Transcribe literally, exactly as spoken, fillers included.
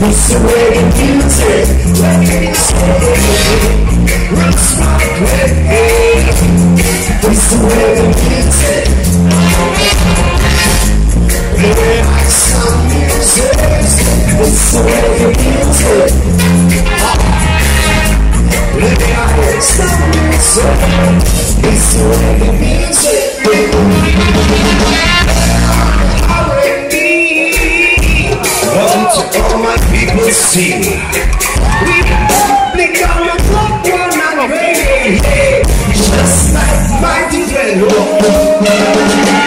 It's the way you take, what can you say? Roots my way. It's the way you take. The way I sound music. It's the way you take. The way I sound music. It's the way you take. To all my people see, we lick on the clock one and away, just like mighty well.